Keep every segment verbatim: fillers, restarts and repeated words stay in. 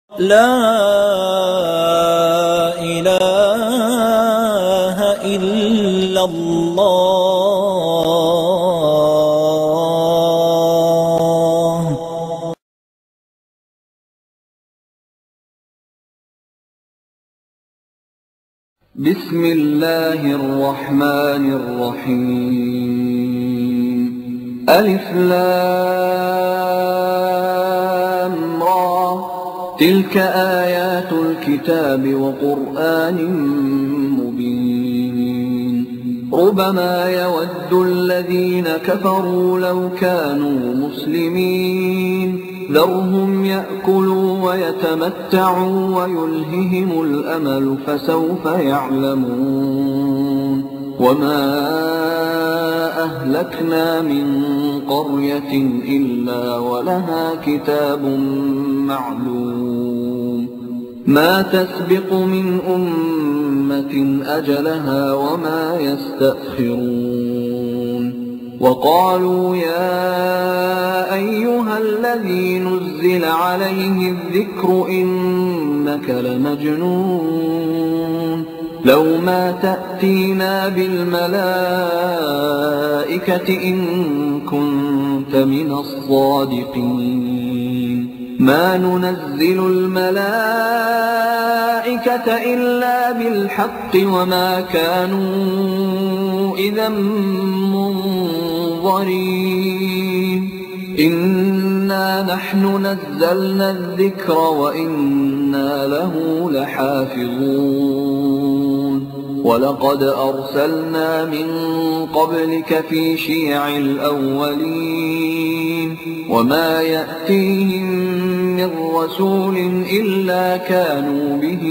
لا إله إلا الله. بسم الله الرحمن الرحيم. ألف لام را، تلك آيات الكتاب وقرآن مبين. ربما يود الذين كفروا لو كانوا مسلمين، ذرهم يأكلوا ويتمتعوا ويلههم الأمل فسوف يعلمون. وما أهلكنا من قرية إلا ولها كتاب معلوم، ما تسبق من أمة أجلها وما يستأخرون. وقالوا يا أيها الذي نزل عليه الذكر إنك لمجنون، لو ما تأتينا بالملائكة إن كنت من الصادقين. ما ننزل الملائكة إلا بالحق وما كانوا إذا منظرين. إنا نحن نزلنا الذكر وإنا له لحافظون. ولقد أرسلنا من قبلك في شيع الأولين، وما يأتيهم من رسول إلا كانوا به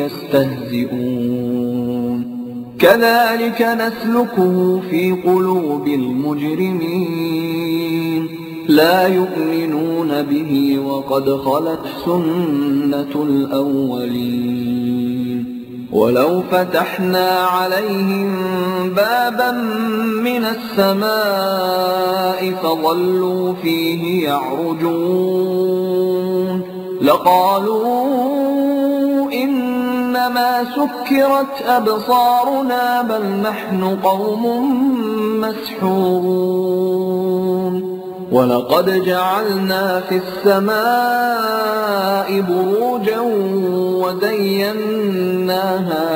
يستهزئون. كذلك نسلكه في قلوب المجرمين، لا يؤمنون به وقد خلت سنة الأولين. ولو فتحنا عليهم بابا من السماء فظلوا فيه يعرجون لقالوا إنما سكرت أبصارنا بل نحن قوم مسحورون. ولقد جعلنا في السماء بروجا وزيناها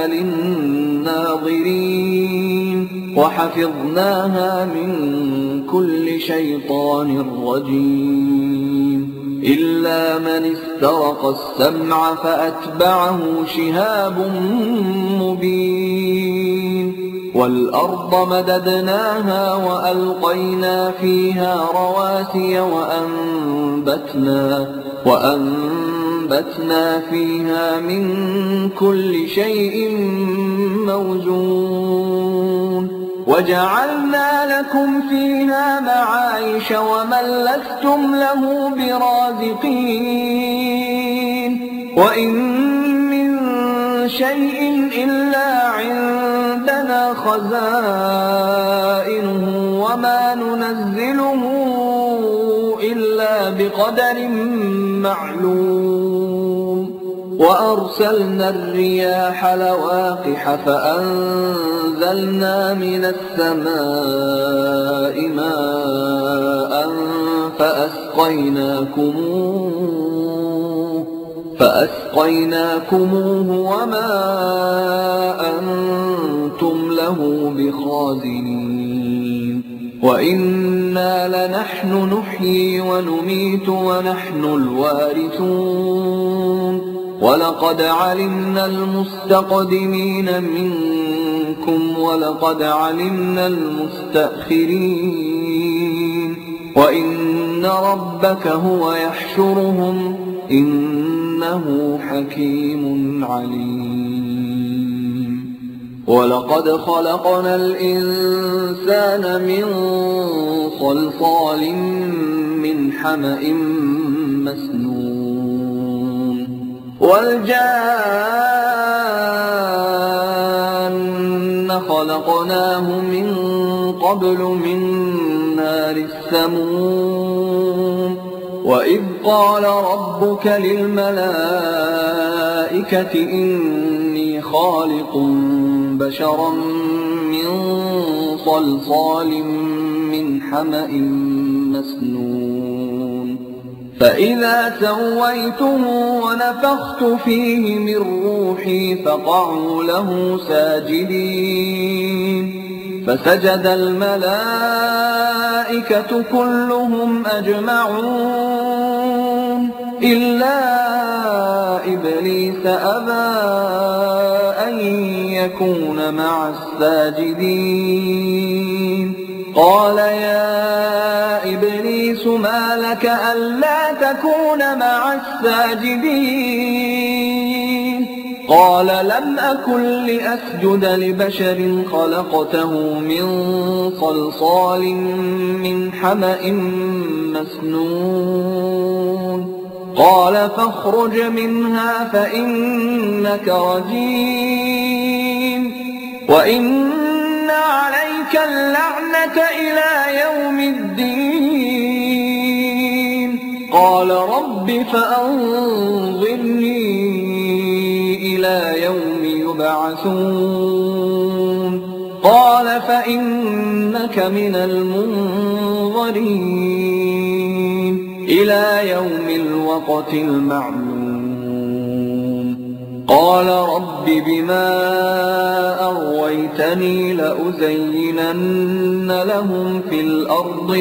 للناظرين وحفظناها من كل شيطان رجيم، إلا من استرق السمع فأتبعه شهاب مبين. والأرض مددناها وألقينا فيها رواسي وأنبتنا, وأنبتنا فيها من كل شيء موزون. وجعلنا لكم فيها معايش ومن لستم له برازقين. وإن من شيء إلا عندنا خزائنه وما ننزله إلا بقدر معلوم. وأرسلنا الرياح لواقح فأنزلنا من السماء ماء فأسقيناكموه, فأسقيناكموه وما أنتم له بخازنين. وإنا لنحن نحيي ونميت ونحن الوارثون. ولقد علمنا المستقدمين منكم ولقد علمنا المستأخرين. وإن ربك هو يحشرهم إنه حكيم عليم. ولقد خلقنا الإنسان من صلصال من حمأ مسنون. والجان خلقناه من قبل من نار السموم. وإذ قال ربك للملائكة الْمَلَائِكَةِ إِنِّي خَالِقٌ بَشَرًا مِّن صَلْصَالٍ مِّنْ حَمَإٍ مَّسْنُونٍ فَإِذَا سَوَّيْتُهُ وَنَفَخْتُ فِيهِ مِن رُّوحِي فَقَعُوا لَهُ سَاجِدِينَ فَسَجَدَ الْمَلَائِكَةُ كُلُّهُمْ أَجْمَعُونَ إِلَّا إِبْلِيسَ أَبَىٰ أَن يَكُونَ مَعَ السَّاجِدِينَ قَالَ يَا إِبْلِيسُ مَا لَكَ أَلَّا تَكُونَ مَعَ السَّاجِدِينَ قَالَ لَمْ أَكُن لِّأَسْجُدَ لِبَشَرٍ خَلَقْتَهُ مِن صَلْصَالٍ مِّنْ حَمَإٍ مَّسْنُونٍ قَالَ فَاخْرُجْ مِنْهَا فَإِنَّكَ رَجِيمٌ وَإِنَّ عَلَيْكَ اللَّعْنَةَ إِلَىٰ يَوْمِ الدِّينِ قَالَ رَبِّ فَأَنظِرْنِي إِلَىٰ يَوْمِ يُبْعَثُونَ قَالَ فَإِنَّكَ مِنَ الْمُنظَرِينَ إِلَىٰ يَوْمِ الْوَقْتِ الْمَعْلُومِ قَالَ رَبِّ بِمَا أَغْوَيْتَنِي لَأُزَيِّنَنَّ لَهُمْ فِي الْأَرْضِ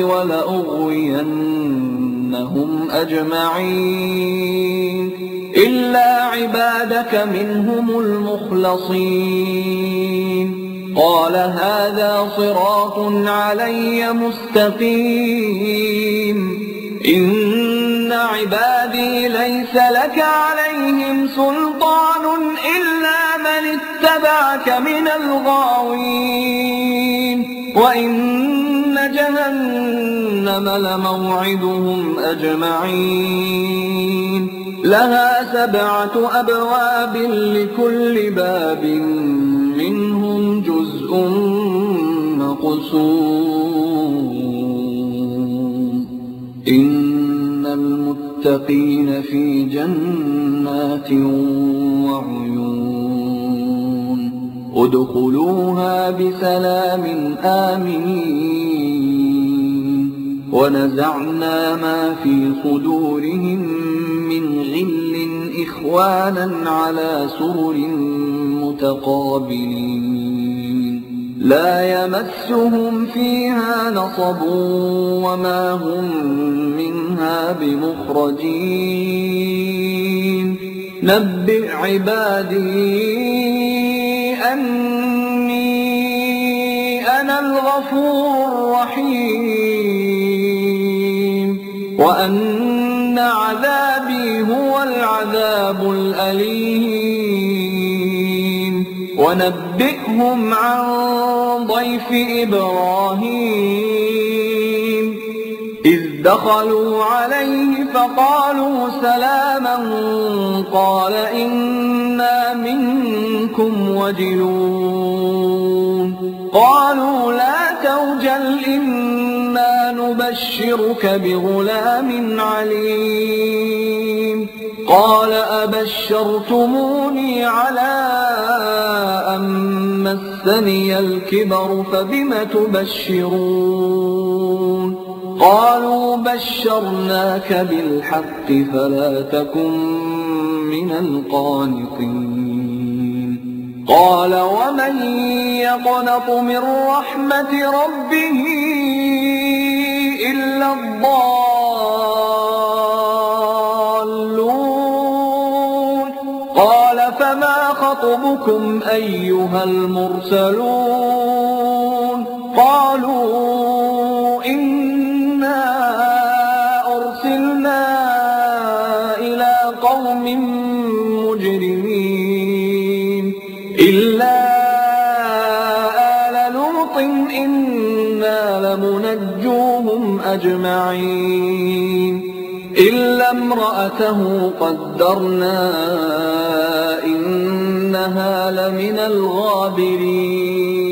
وَلَأُغْوِيَنَّهُمْ أَجْمَعِينَ إِلَّا عِبَادَكَ مِنْهُمُ الْمُخْلَصِينَ قَالَ هَٰذَا صِرَاطٌ عَلَيَّ مُسْتَقِيمٌ إِنَّ عِبَادِي لَيْسَ لَكَ عَلَيْهِمْ سُلْطَانٌ إِلَّا مَنِ اتَّبَعَكَ مِنَ الْغَاوِينَ وَإِنَّ جَهَنَّمَ لَمَوْعِدُهُمْ أَجْمَعِينَ لَهَا سَبْعَةُ أَبْوَابٍ لِّكُلِّ بَابٍ مِّنْهُمْ جُزْءٌ مَّقْسُومٌ إِنَّ الْمُتَّقِينَ فِي جَنَّاتٍ وَعُيُونٍ ادْخُلُوهَا بِسَلَامٍ آمِنِينَ وَنَزَعْنَا مَا فِي صُدُورِهِم مِّنْ غِلٍّ إِخْوَانًا عَلَىٰ سُرُرٍ مُّتَقَابِلِينَ لَا يَمَسُّهُمْ فِيهَا نَصَبٌ وَمَا هُم مِّنْهَا بِمُخْرَجِينَ نَبِّئْ عِبَادِي أَنِّي أَنَا الْغَفُورُ الرَّحِيمُ وَأَنَّ عَذَابِي هُوَ الْعَذَابُ الْأَلِيمُ وَنَبِّئْهُمْ عَن ضَيْفِ إِبْرَاهِيمَ إِذْ دَخَلُوا عَلَيْهِ فَقَالُوا سَلَامًا قَالَ إِنَّا مِنكُمْ وَجِلُونَ قَالُوا لَا تَوْجَلْ إِنَّا نُبَشِّرُكَ بِغُلَامٍ عَلِيمٍ قَالَ أَبَشَّرْتُمُونِي عَلَىٰ أَن مَّسَّنِيَ الْكِبَرُ فَبِمَ تُبَشِّرُونَ قَالُوا بَشَّرْنَاكَ بِالْحَقِّ فَلَا تَكُن مِّنَ الْقَانِطِينَ قَالَ وَمَن يَقْنَطُ مِن رَّحْمَةِ رَبِّهِ إِلَّا الضَّالُّونَ قَالَ فَمَا خَطْبُكُمْ أَيُّهَا الْمُرْسَلُونَ قَالُوا إِنَّا أُرْسِلْنَا إِلَىٰ قَوْمٍ مُّجْرِمِينَ إِلَّا آلَ لُوطٍ إِنَّا لَمُنَجُّوهُمْ أَجْمَعِينَ إِلَّا امْرَأَتَهُ قَدَّرْنَا إِنَّهَا لَمِنَ الْغَابِرِينَ